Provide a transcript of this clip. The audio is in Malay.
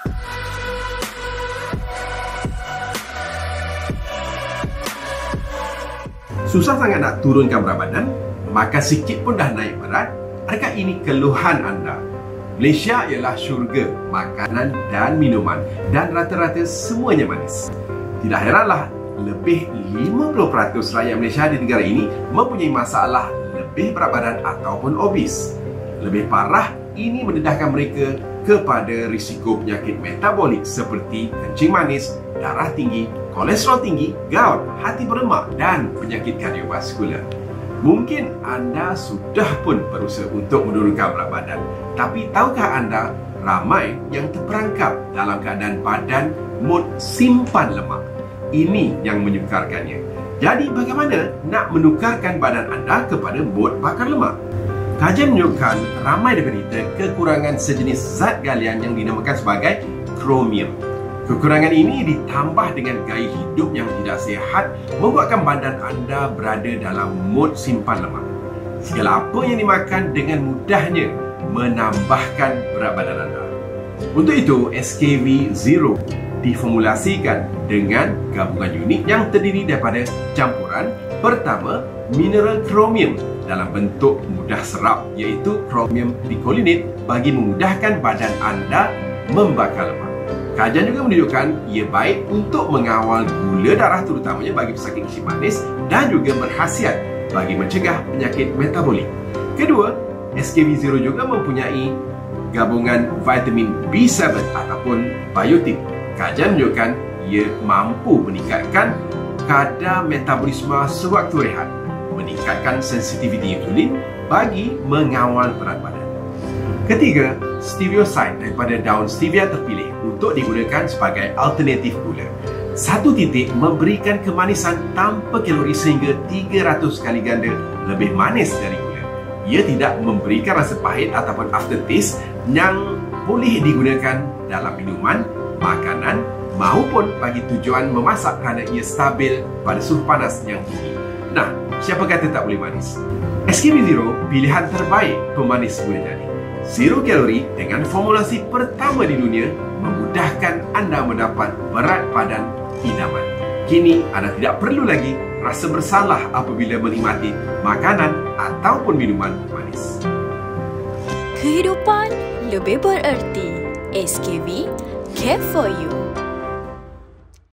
Susah sangat nak turunkan berat badan, makan sikit pun dah naik berat. Adakah ini keluhan anda? Malaysia ialah syurga makanan dan minuman dan rata-rata semuanya manis. Tidak heranlah lebih 50% rakyat Malaysia di negara ini mempunyai masalah lebih berat badan ataupun obes. Lebih parah, ini mendedahkan mereka kepada risiko penyakit metabolik seperti kencing manis, darah tinggi, kolesterol tinggi, gout, hati berlemak dan penyakit kardiovaskular. Mungkin anda sudah pun berusaha untuk menurunkan berat badan, tapi tahukah anda ramai yang terperangkap dalam keadaan badan mod simpan lemak? Ini yang menyukarkannya. Jadi bagaimana nak menukarkan badan anda kepada mod bakar lemak? Kajian menunjukkan ramai daripada kita kekurangan sejenis zat galian yang dinamakan sebagai kromium. Kekurangan ini ditambah dengan gaya hidup yang tidak sihat membuatkan badan anda berada dalam mod simpan lemak. Segala apa yang dimakan dengan mudahnya menambahkan berat badan anda. Untuk itu, SKV Zero diformulasikan dengan gabungan unik yang terdiri daripada campuran pertama mineral kromium dalam bentuk mudah serap, iaitu kromium picolinate bagi memudahkan badan anda membakar lemak. Kajian juga menunjukkan ia baik untuk mengawal gula darah terutamanya bagi pesakit kencing manis dan juga berkhasiat bagi mencegah penyakit metabolik. Kedua, SKV Zero juga mempunyai gabungan vitamin B7 ataupun biotin. Kajian menunjukkan ia mampu meningkatkan kadar metabolisme sewaktu rehat, meningkatkan sensitiviti insulin bagi mengawal berat badan. Ketiga, stevioside daripada daun stevia terpilih untuk digunakan sebagai alternatif gula. Satu titik memberikan kemanisan tanpa kalori sehingga 300 kali ganda lebih manis dari gula. Ia tidak memberikan rasa pahit ataupun aftertaste yang boleh digunakan dalam minuman, makanan maupun bagi tujuan memasak kerana ia stabil pada suhu panas yang tinggi. Nah, siapa kata tak boleh manis? SKV Zero pilihan terbaik pemanis gula jadi. Zero kalori dengan formulasi pertama di dunia memudahkan anda mendapat berat badan idaman. Kini anda tidak perlu lagi rasa bersalah apabila menikmati makanan ataupun minuman manis. Kehidupan lebih bererti. SKV Care for You.